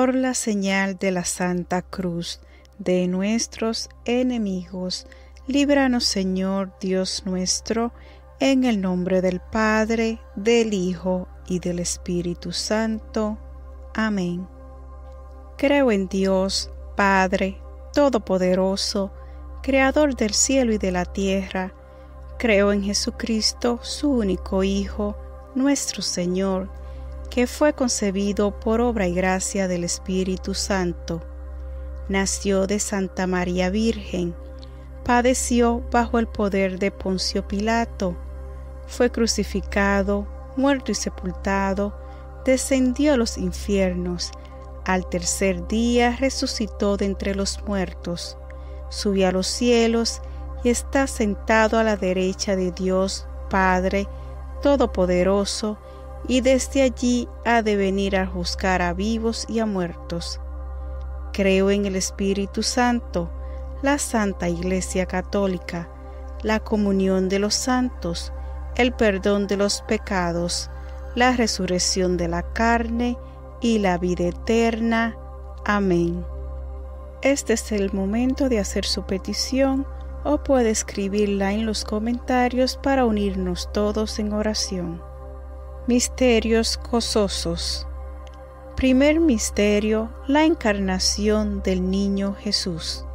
por la señal de la Santa Cruz de nuestros enemigos, líbranos, Señor Dios nuestro, en el nombre del Padre, del Hijo y del Espíritu Santo. Amén. Creo en Dios, Padre Todopoderoso, Creador del cielo y de la tierra. Creo en Jesucristo, su único Hijo, nuestro Señor, que fue concebido por obra y gracia del Espíritu Santo. Nació de Santa María Virgen, padeció bajo el poder de Poncio Pilato, fue crucificado, muerto y sepultado, descendió a los infiernos, al tercer día resucitó de entre los muertos, subió a los cielos y está sentado a la derecha de Dios Padre Todopoderoso, y desde allí ha de venir a juzgar a vivos y a muertos. Creo en el Espíritu Santo, la Santa Iglesia Católica, la comunión de los santos, el perdón de los pecados, la resurrección de la carne y la vida eterna. Amén. Este es el momento de hacer su petición, o puede escribirla en los comentarios para unirnos todos en oración. Misterios gozosos. Primer misterio: la encarnación del niño Jesús.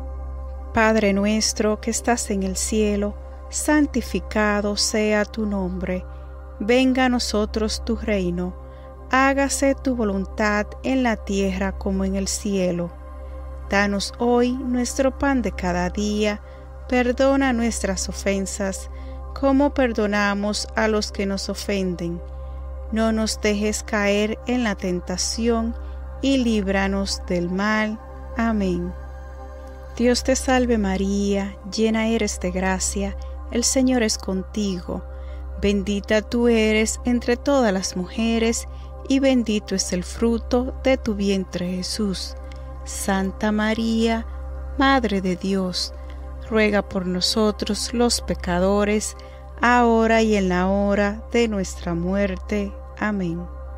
Padre nuestro que estás en el cielo, santificado sea tu nombre. Venga a nosotros tu reino. Hágase tu voluntad en la tierra como en el cielo. Danos hoy nuestro pan de cada día. Perdona nuestras ofensas, como perdonamos a los que nos ofenden. No nos dejes caer en la tentación, y líbranos del mal. Amén. Dios te salve María, llena eres de gracia, el Señor es contigo. Bendita tú eres entre todas las mujeres, y bendito es el fruto de tu vientre Jesús. Santa María, Madre de Dios, ruega por nosotros los pecadores, ahora y en la hora de nuestra muerte. Amén.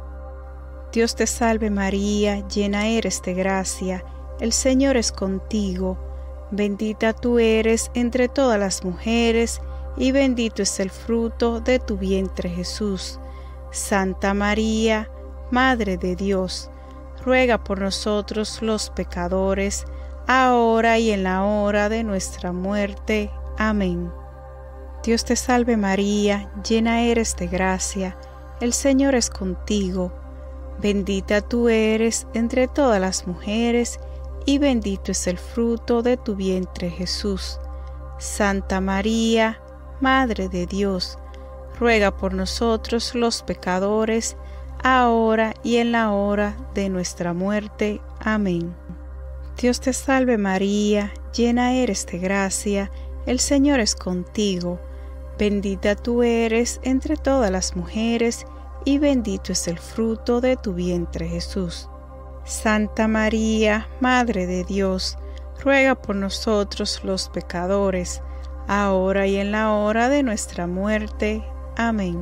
Dios te salve María, llena eres de gracia, el Señor es contigo. Bendita tú eres entre todas las mujeres, y bendito es el fruto de tu vientre Jesús. Santa María, Madre de Dios, ruega por nosotros los pecadores, ahora y en la hora de nuestra muerte. Amén. Dios te salve María, llena eres de gracia, el Señor es contigo. Bendita tú eres entre todas las mujeres, y bendito es el fruto de tu vientre Jesús. Santa María, Madre de Dios, ruega por nosotros los pecadores, ahora y en la hora de nuestra muerte. Amén. Dios te salve María, llena eres de gracia, el Señor es contigo. Bendita tú eres entre todas las mujeres, y bendito es el fruto de tu vientre Jesús. Santa María, Madre de Dios, ruega por nosotros los pecadores, ahora y en la hora de nuestra muerte. Amén.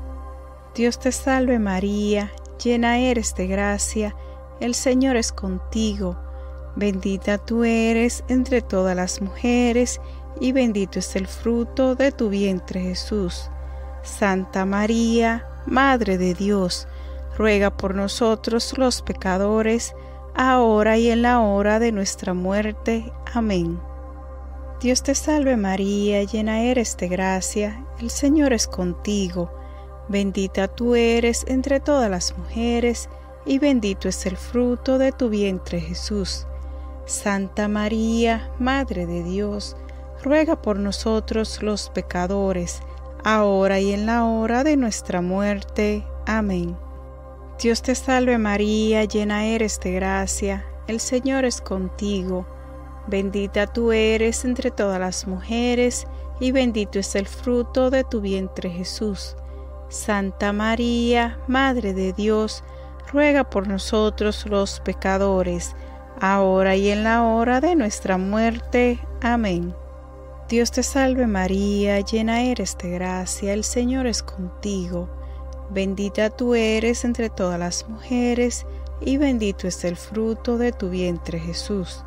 Dios te salve María, llena eres de gracia, el Señor es contigo. Bendita tú eres entre todas las mujeres, y bendito es el fruto de tu vientre Jesús. Santa María, Madre de Dios, ruega por nosotros los pecadores, ahora y en la hora de nuestra muerte. Amén. Dios te salve María, llena eres de gracia, el Señor es contigo. Bendita tú eres entre todas las mujeres, y bendito es el fruto de tu vientre Jesús. Santa María, Madre de Dios, ruega por nosotros los pecadores, ahora y en la hora de nuestra muerte. Amén. Dios te salve María, llena eres de gracia, el Señor es contigo. Bendita tú eres entre todas las mujeres, y bendito es el fruto de tu vientre Jesús. Santa María, Madre de Dios, ruega por nosotros los pecadores, ahora y en la hora de nuestra muerte. Amén. Dios te salve María, llena eres de gracia, el Señor es contigo. Bendita tú eres entre todas las mujeres, y bendito es el fruto de tu vientre Jesús.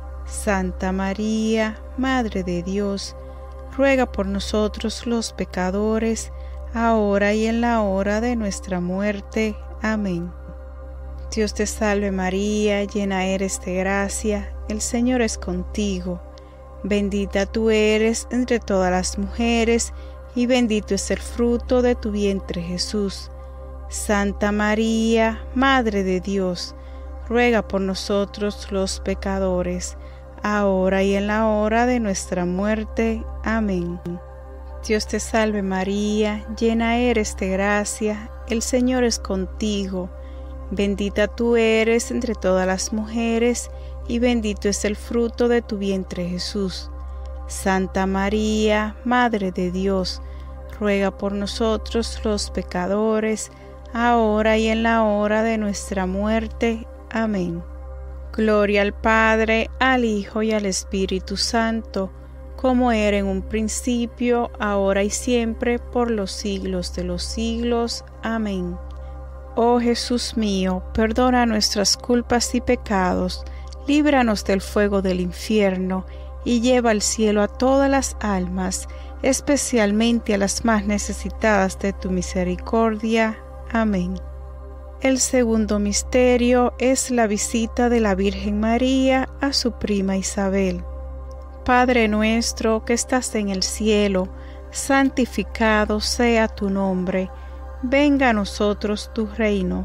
Santa María, Madre de Dios, ruega por nosotros los pecadores, ahora y en la hora de nuestra muerte. Amén. Dios te salve María, llena eres de gracia, el Señor es contigo. Bendita tú eres entre todas las mujeres, y bendito es el fruto de tu vientre Jesús. Santa María, Madre de Dios, ruega por nosotros los pecadores, ahora y en la hora de nuestra muerte. Amén. Dios te salve María, llena eres de gracia, el Señor es contigo. Bendita tú eres entre todas las mujeres, y bendito es el fruto de tu vientre Jesús. Santa María, Madre de Dios, ruega por nosotros los pecadores, ahora y en la hora de nuestra muerte. Amén. Gloria al Padre, al Hijo y al Espíritu Santo, como era en un principio, ahora y siempre, por los siglos de los siglos. Amén. Oh Jesús mío, perdona nuestras culpas y pecados, líbranos del fuego del infierno, y lleva al cielo a todas las almas, especialmente a las más necesitadas de tu misericordia. Amén. El segundo misterio es la visita de la Virgen María a su prima Isabel. Padre nuestro que estás en el cielo, santificado sea tu nombre. Venga a nosotros tu reino.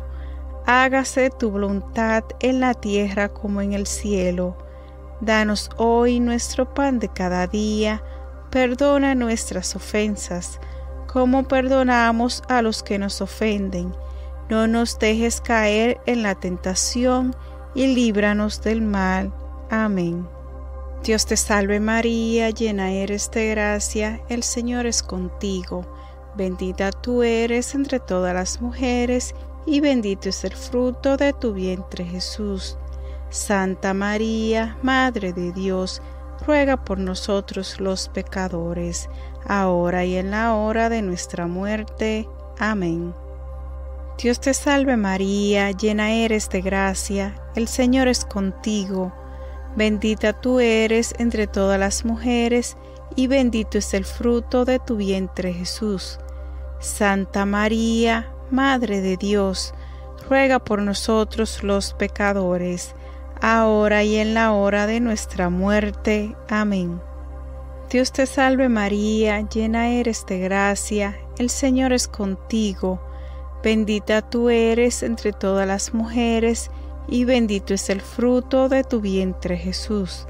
Hágase tu voluntad en la tierra como en el cielo. Danos hoy nuestro pan de cada día. Perdona nuestras ofensas, como perdonamos a los que nos ofenden. No nos dejes caer en la tentación, y líbranos del mal. Amén. Dios te salve María, llena eres de gracia, el Señor es contigo. Bendita tú eres entre todas las mujeres, y bendito es el fruto de tu vientre Jesús. Santa María, Madre de Dios, ruega por nosotros los pecadores, ahora y en la hora de nuestra muerte. Amén. Dios te salve María, llena eres de gracia, el Señor es contigo. Bendita tú eres entre todas las mujeres, y bendito es el fruto de tu vientre Jesús. Santa María, Madre de Dios, ruega por nosotros los pecadores, ahora y en la hora de nuestra muerte. Amén. Dios te salve María, llena eres de gracia, el Señor es contigo. Bendita tú eres entre todas las mujeres, y bendito es el fruto de tu vientre Jesús.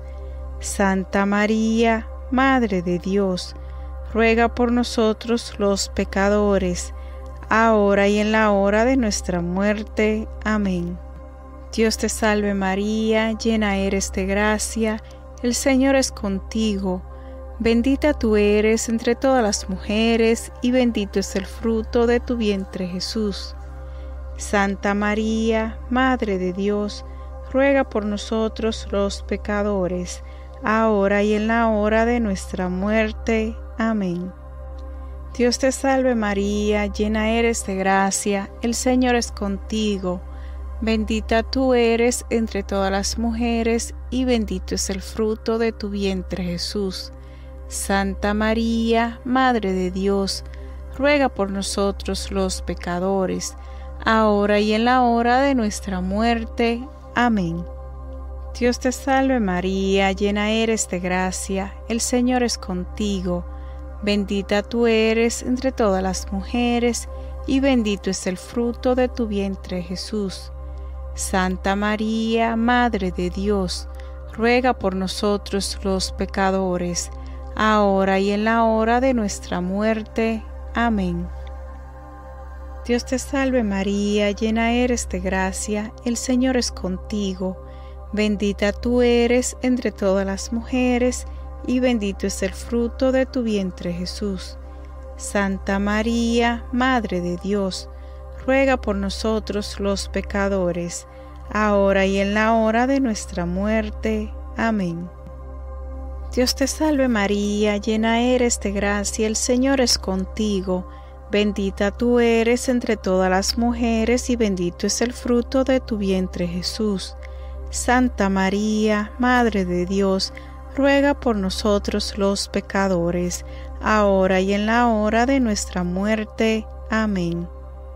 Santa María, Madre de Dios, ruega por nosotros los pecadores, ahora y en la hora de nuestra muerte. Amén. Dios te salve María, llena eres de gracia, el Señor es contigo. Bendita tú eres entre todas las mujeres, y bendito es el fruto de tu vientre Jesús. Santa María, Madre de Dios, ruega por nosotros los pecadores, ahora y en la hora de nuestra muerte. Amén. Dios te salve María, llena eres de gracia, el Señor es contigo. Bendita tú eres entre todas las mujeres, y bendito es el fruto de tu vientre Jesús. Santa María, Madre de Dios, ruega por nosotros los pecadores, ahora y en la hora de nuestra muerte. Amén. Dios te salve María, llena eres de gracia, el Señor es contigo. Bendita tú eres entre todas las mujeres, y bendito es el fruto de tu vientre Jesús. Santa María, Madre de Dios, ruega por nosotros los pecadores, ahora y en la hora de nuestra muerte. Amén. Dios te salve María, llena eres de gracia, el Señor es contigo. Bendita tú eres entre todas las mujeres, y bendito es el fruto de tu vientre Jesús. Santa María, Madre de Dios, ruega por nosotros los pecadores, ahora y en la hora de nuestra muerte. Amén. Dios te salve María, llena eres de gracia, el Señor es contigo. Bendita tú eres entre todas las mujeres y bendito es el fruto de tu vientre Jesús. Santa María, Madre de Dios, ruega por nosotros los pecadores, ahora y en la hora de nuestra muerte. Amén.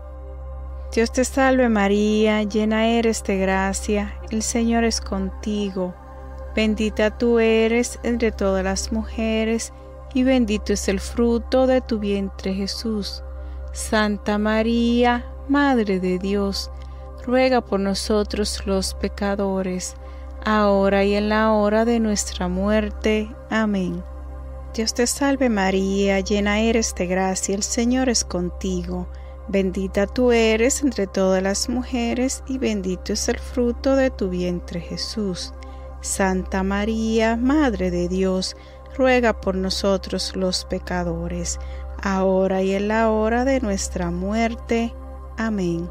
Dios te salve María, llena eres de gracia, el Señor es contigo. Bendita tú eres entre todas las mujeres, y bendito es el fruto de tu vientre Jesús. Santa María, Madre de Dios, ruega por nosotros los pecadores, ahora y en la hora de nuestra muerte. Amén. Dios te salve María, llena eres de gracia, el Señor es contigo. Bendita tú eres entre todas las mujeres, y bendito es el fruto de tu vientre Jesús. Santa María, Madre de Dios, ruega por nosotros los pecadores, ahora y en la hora de nuestra muerte. Amén.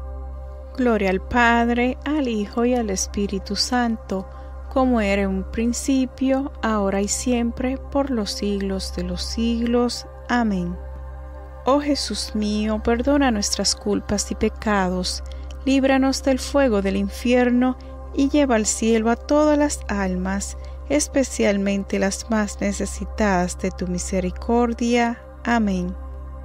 Gloria al Padre, al Hijo y al Espíritu Santo, como era en un principio, ahora y siempre, por los siglos de los siglos. Amén. Oh Jesús mío, perdona nuestras culpas y pecados, líbranos del fuego del infierno, y lleva al cielo a todas las almas, especialmente las más necesitadas de tu misericordia. Amén.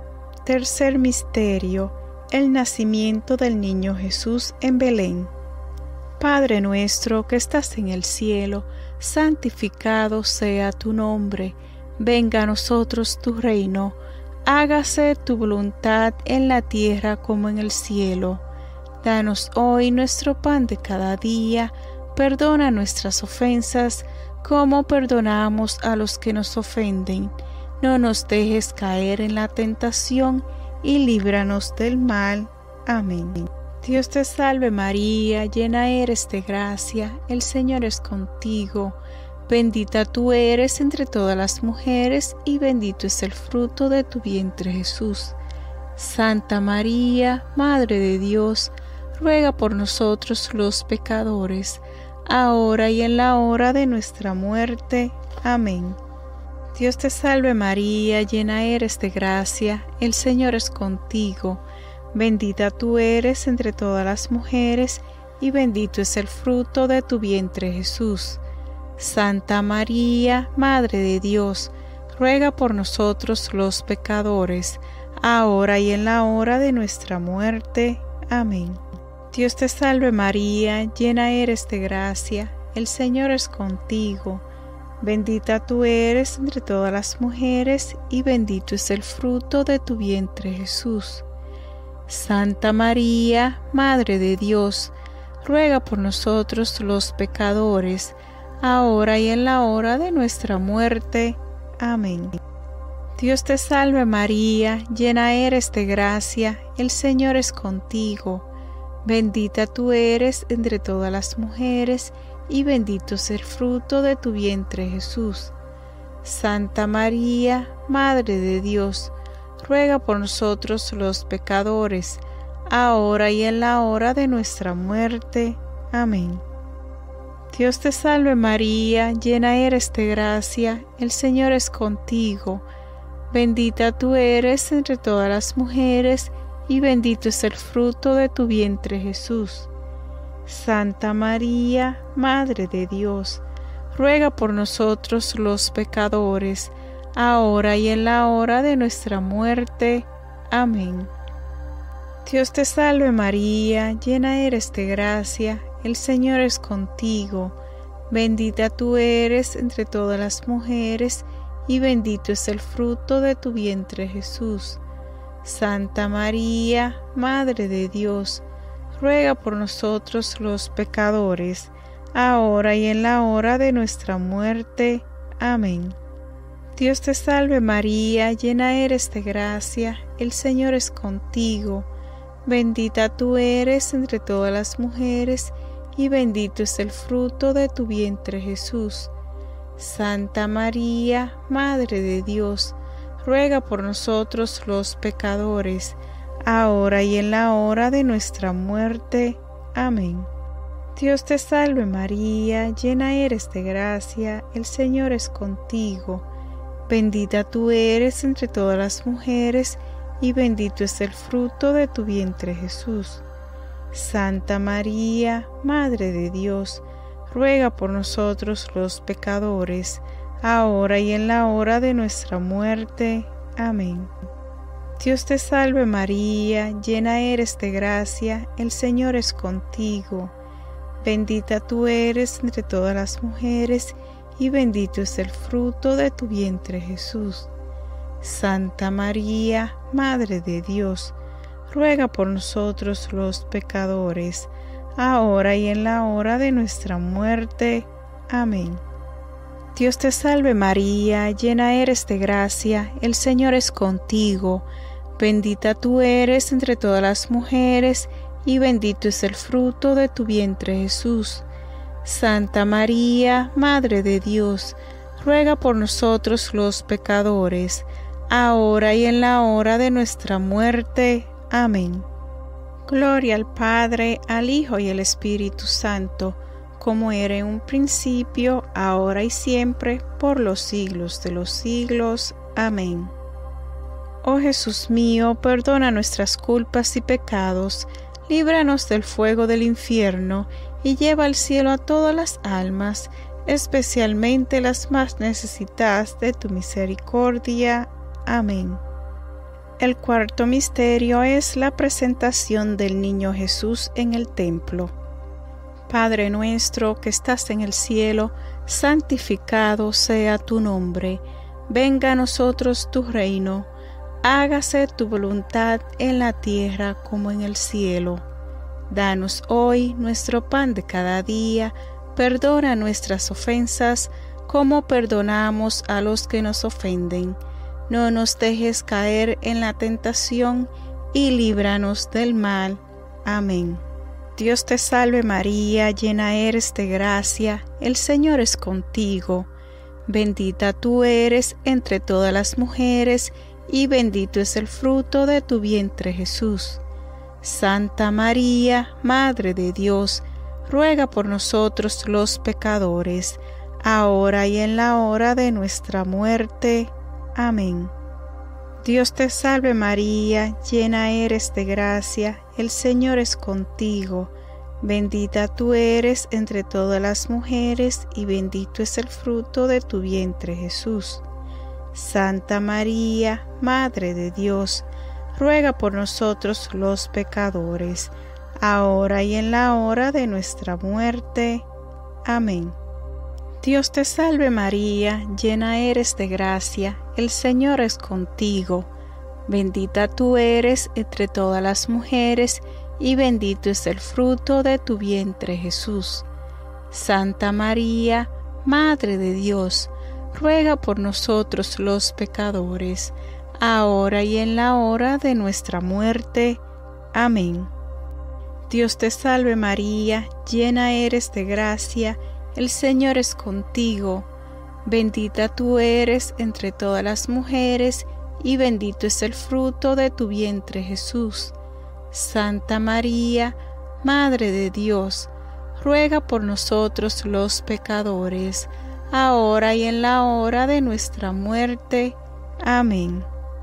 Tercer misterio: el nacimiento del niño Jesús en Belén. Padre nuestro que estás en el cielo, santificado sea tu nombre. Venga a nosotros tu reino. Hágase tu voluntad en la tierra como en el cielo. Danos hoy nuestro pan de cada día. Perdona nuestras ofensas, como perdonamos a los que nos ofenden. No nos dejes caer en la tentación, y líbranos del mal. Amén. Dios te salve María, llena eres de gracia, el Señor es contigo. Bendita tú eres entre todas las mujeres, y bendito es el fruto de tu vientre Jesús. Santa María, Madre de Dios, ruega por nosotros los pecadores, ahora y en la hora de nuestra muerte. Amén. Dios te salve María, llena eres de gracia, el Señor es contigo. Bendita tú eres entre todas las mujeres, y bendito es el fruto de tu vientre Jesús. Santa María, Madre de Dios, ruega por nosotros los pecadores, ahora y en la hora de nuestra muerte. Amén. Dios te salve María, llena eres de gracia, el Señor es contigo. Bendita tú eres entre todas las mujeres, y bendito es el fruto de tu vientre Jesús. Santa María, Madre de Dios, ruega por nosotros los pecadores, ahora y en la hora de nuestra muerte. Amén. Dios te salve María, llena eres de gracia, el Señor es contigo. Bendita tú eres entre todas las mujeres, y bendito es el fruto de tu vientre Jesús. Santa María, Madre de Dios, ruega por nosotros los pecadores, ahora y en la hora de nuestra muerte. Amén. Dios te salve María, llena eres de gracia, el Señor es contigo. Bendita tú eres entre todas las mujeres, y bendito es el fruto de tu vientre Jesús. Santa María, Madre de Dios, ruega por nosotros los pecadores, ahora y en la hora de nuestra muerte. Amén. Dios te salve María, llena eres de gracia, el Señor es contigo. Bendita tú eres entre todas las mujeres, y bendito es el fruto de tu vientre Jesús. Santa María, Madre de Dios, ruega por nosotros los pecadores, ahora y en la hora de nuestra muerte. Amén. Dios te salve María, llena eres de gracia, el Señor es contigo. Bendita tú eres entre todas las mujeres, y bendito es el fruto de tu vientre Jesús. Santa María, Madre de Dios, ruega por nosotros los pecadores, ahora y en la hora de nuestra muerte. Amén. Dios te salve María, llena eres de gracia, el Señor es contigo. Bendita tú eres entre todas las mujeres, y bendito es el fruto de tu vientre Jesús. Santa María, Madre de Dios, ruega por nosotros los pecadores, ahora y en la hora de nuestra muerte. Amén. Dios te salve María, llena eres de gracia, el Señor es contigo. Bendita tú eres entre todas las mujeres, y bendito es el fruto de tu vientre Jesús. Santa María, Madre de Dios, ruega por nosotros los pecadores, ahora y en la hora de nuestra muerte. Amén. Dios te salve María, llena eres de gracia, el Señor es contigo. Bendita tú eres entre todas las mujeres, y bendito es el fruto de tu vientre Jesús. Santa María, Madre de Dios, ruega por nosotros los pecadores, ahora y en la hora de nuestra muerte. Amén. Gloria al Padre, al Hijo y al Espíritu Santo, como era en un principio, ahora y siempre, por los siglos de los siglos. Amén. Oh Jesús mío, perdona nuestras culpas y pecados, líbranos del fuego del infierno, y lleva al cielo a todas las almas, especialmente las más necesitadas de tu misericordia. Amén. El cuarto misterio es la presentación del niño Jesús en el templo. Padre nuestro que estás en el cielo, santificado sea tu nombre. Venga a nosotros tu reino. Hágase tu voluntad en la tierra como en el cielo. Danos hoy nuestro pan de cada día. Perdona nuestras ofensas, como perdonamos a los que nos ofenden. No nos dejes caer en la tentación, y líbranos del mal. Amén. Dios te salve María, llena eres de gracia, el Señor es contigo. Bendita tú eres entre todas las mujeres, y bendito es el fruto de tu vientre Jesús. Santa María, Madre de Dios, ruega por nosotros los pecadores, ahora y en la hora de nuestra muerte. Amén. Dios te salve María, llena eres de gracia, el Señor es contigo. Bendita tú eres entre todas las mujeres, y bendito es el fruto de tu vientre Jesús. Santa María, Madre de Dios, ruega por nosotros los pecadores, ahora y en la hora de nuestra muerte. Amén. Dios te salve María, llena eres de gracia, el Señor es contigo. Bendita tú eres entre todas las mujeres, y bendito es el fruto de tu vientre Jesús. Santa María, Madre de Dios, ruega por nosotros los pecadores, ahora y en la hora de nuestra muerte. Amén. Dios te salve María, llena eres de gracia, el Señor es contigo. Bendita tú eres entre todas las mujeres, y bendito es el fruto de tu vientre Jesús. Santa María, Madre de Dios, ruega por nosotros los pecadores, ahora y en la hora de nuestra muerte. Amén.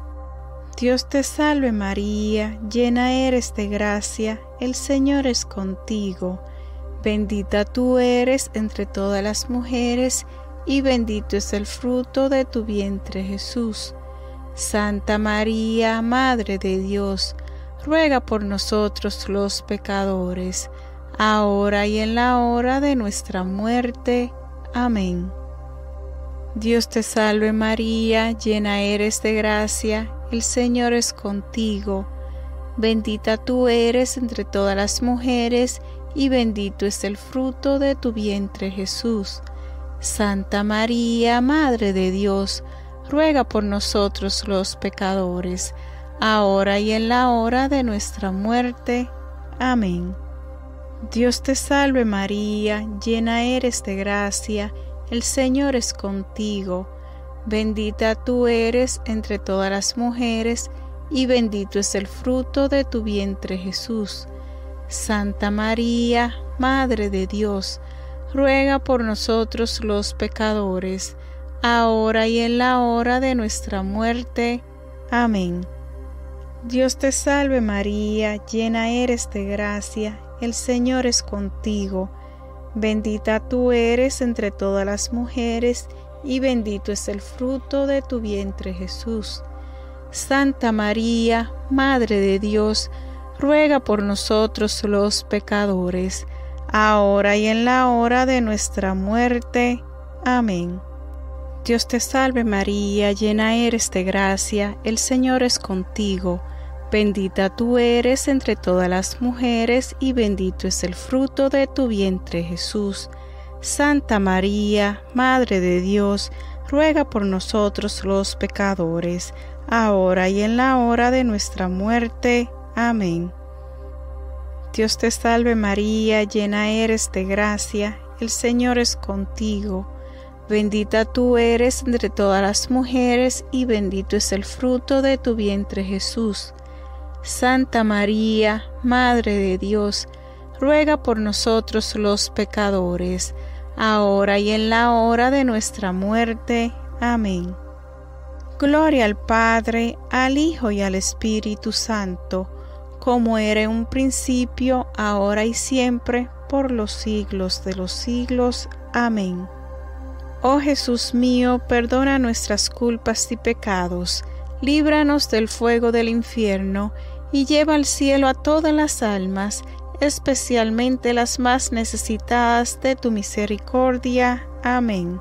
Dios te salve María, llena eres de gracia, el Señor es contigo. Bendita tú eres entre todas las mujeres, y bendito es el fruto de tu vientre Jesús. Santa María, Madre de Dios, ruega por nosotros los pecadores, ahora y en la hora de nuestra muerte. Amén. Dios te salve María, llena eres de gracia, el Señor es contigo. Bendita tú eres entre todas las mujeres, y bendito es el fruto de tu vientre Jesús. Santa María, Madre de Dios, ruega por nosotros los pecadores, ahora y en la hora de nuestra muerte. Amén. Dios te salve María, llena eres de gracia, el Señor es contigo. Bendita tú eres entre todas las mujeres, y bendito es el fruto de tu vientre Jesús. Santa María, Madre de Dios, ruega por nosotros los pecadores, ahora y en la hora de nuestra muerte. Amén. Dios te salve María, llena eres de gracia, el Señor es contigo. Bendita tú eres entre todas las mujeres, y bendito es el fruto de tu vientre Jesús. Santa María, Madre de Dios, ruega por nosotros los pecadores, ahora y en la hora de nuestra muerte. Amén. Dios te salve María, llena eres de gracia, el Señor es contigo. Bendita tú eres entre todas las mujeres, y bendito es el fruto de tu vientre Jesús. Santa María, Madre de Dios, ruega por nosotros los pecadores, ahora y en la hora de nuestra muerte. Amén. Dios te salve María, llena eres de gracia, el Señor es contigo. Bendita tú eres entre todas las mujeres, y bendito es el fruto de tu vientre Jesús. Santa María, Madre de Dios, ruega por nosotros los pecadores, ahora y en la hora de nuestra muerte. Amén. Gloria al Padre, al Hijo y al Espíritu Santo, como era en un principio, ahora y siempre, por los siglos de los siglos. Amén. Oh Jesús mío, perdona nuestras culpas y pecados, líbranos del fuego del infierno, y lleva al cielo a todas las almas, especialmente las más necesitadas de tu misericordia. Amén.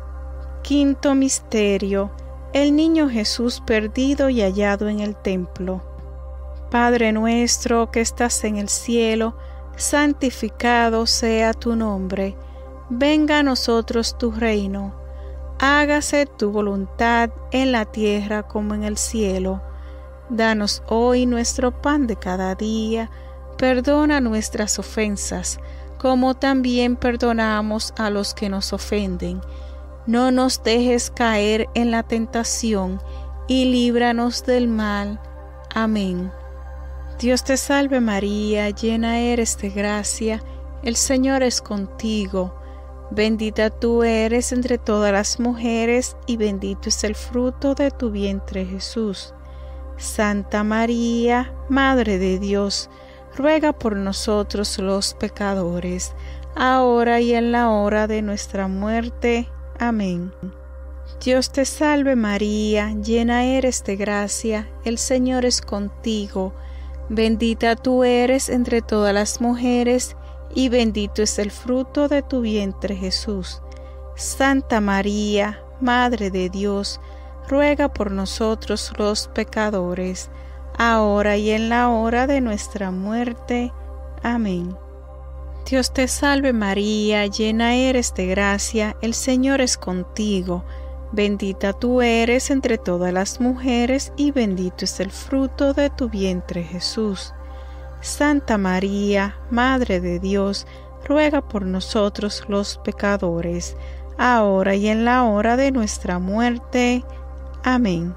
Quinto misterio: el niño Jesús perdido y hallado en el templo. Padre nuestro que estás en el cielo, santificado sea tu nombre. Venga a nosotros tu reino. Hágase tu voluntad en la tierra como en el cielo. Danos hoy nuestro pan de cada día. Perdona nuestras ofensas, como también perdonamos a los que nos ofenden. No nos dejes caer en la tentación, y líbranos del mal. Amén. Dios te salve María, llena eres de gracia, el Señor es contigo. Bendita tú eres entre todas las mujeres, y bendito es el fruto de tu vientre Jesús. Santa María, Madre de Dios, ruega por nosotros los pecadores, ahora y en la hora de nuestra muerte. Amén. Dios te salve María, llena eres de gracia, el Señor es contigo. Bendita tú eres entre todas las mujeres, y bendito es el fruto de tu vientre Jesús. Santa María, Madre de Dios, ruega por nosotros los pecadores, ahora y en la hora de nuestra muerte. Amén. Dios te salve María, llena eres de gracia, el Señor es contigo. Bendita tú eres entre todas las mujeres, y bendito es el fruto de tu vientre Jesús. Santa María, Madre de Dios, ruega por nosotros los pecadores, ahora y en la hora de nuestra muerte. Amén.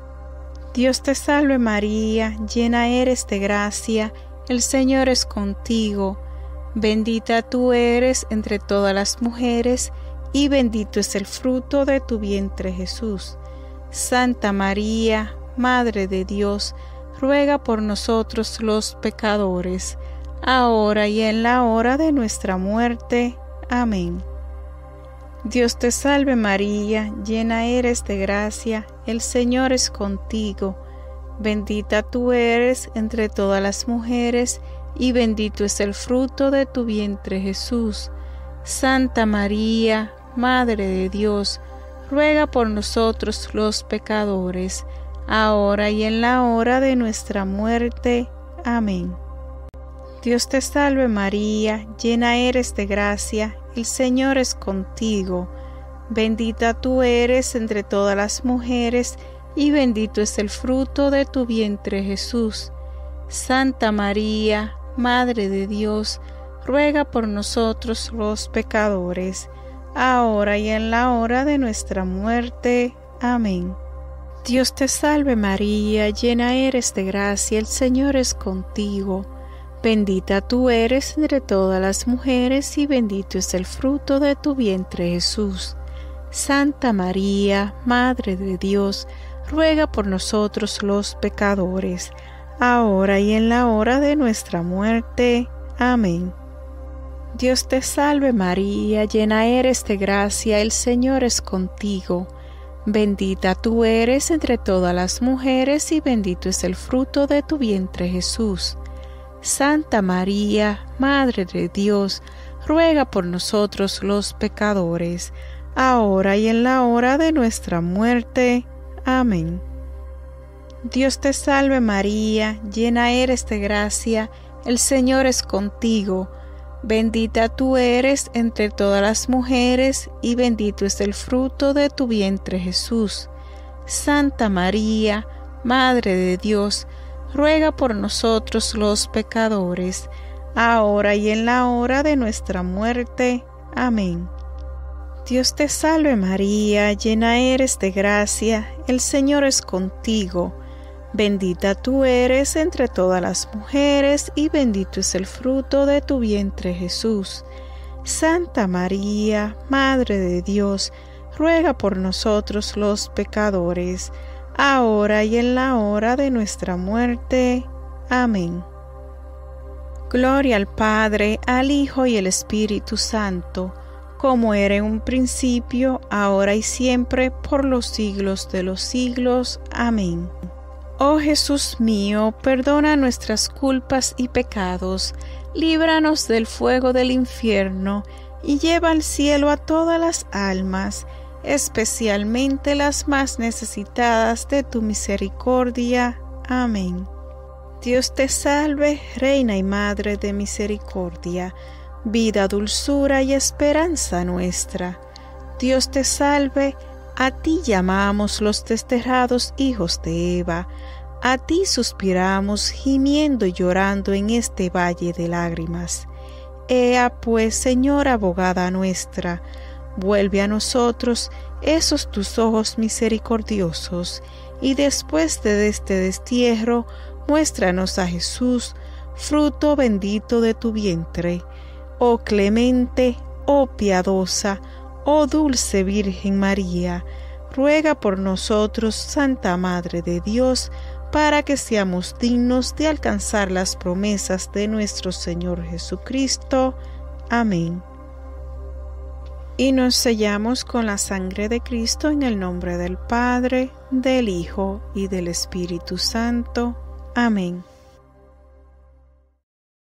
Dios te salve María, llena eres de gracia, el Señor es contigo. Bendita tú eres entre todas las mujeres, y bendito es el fruto de tu vientre Jesús. Santa María, Madre de Dios, ruega por nosotros los pecadores, ahora y en la hora de nuestra muerte. Amén. Dios te salve María, llena eres de gracia, el Señor es contigo. Bendita tú eres entre todas las mujeres, y bendito es el fruto de tu vientre Jesús. Santa María, Madre de Dios, ruega por nosotros los pecadores, ahora y en la hora de nuestra muerte. Amén. Dios te salve María, llena eres de gracia, el Señor es contigo. Bendita tú eres entre todas las mujeres, y bendito es el fruto de tu vientre Jesús. Santa María, Madre de Dios, ruega por nosotros los pecadores, ahora y en la hora de nuestra muerte. Amén. Dios te salve María, llena eres de gracia, el Señor es contigo. Bendita tú eres entre todas las mujeres, y bendito es el fruto de tu vientre Jesús. Santa María, Madre de Dios, ruega por nosotros los pecadores, ahora y en la hora de nuestra muerte. Amén. Dios te salve María, llena eres de gracia, el Señor es contigo. Bendita tú eres entre todas las mujeres y bendito es el fruto de tu vientre Jesús. Santa María, Madre de Dios, ruega por nosotros los pecadores, ahora y en la hora de nuestra muerte. Amén. Dios te salve María, llena eres de gracia, el Señor es contigo. Bendita tú eres entre todas las mujeres y bendito es el fruto de tu vientre Jesús. Santa María, Madre de Dios, ruega por nosotros los pecadores, ahora y en la hora de nuestra muerte. Amén. Dios te salve María, llena eres de gracia, el Señor es contigo. Bendita tú eres entre todas las mujeres y bendito es el fruto de tu vientre Jesús. Santa María, Madre de Dios, ruega por nosotros los pecadores, ahora y en la hora de nuestra muerte. Amén. Gloria al Padre, al Hijo y al Espíritu Santo, como era en un principio, ahora y siempre, por los siglos de los siglos. Amén. Oh Jesús mío, perdona nuestras culpas y pecados, líbranos del fuego del infierno, y lleva al cielo a todas las almas, especialmente las más necesitadas de tu misericordia. Amén. Dios te salve, Reina y Madre de misericordia, vida, dulzura y esperanza nuestra. Dios te salve, a ti llamamos los desterrados hijos de Eva, a ti suspiramos gimiendo y llorando en este valle de lágrimas. Ea pues, Señora abogada nuestra, vuelve a nosotros esos tus ojos misericordiosos, y después de este destierro, muéstranos a Jesús, fruto bendito de tu vientre. Oh clemente, oh piadosa, oh dulce Virgen María, ruega por nosotros, Santa Madre de Dios, para que seamos dignos de alcanzar las promesas de nuestro Señor Jesucristo. Amén. Y nos sellamos con la sangre de Cristo en el nombre del Padre, del Hijo y del Espíritu Santo. Amén.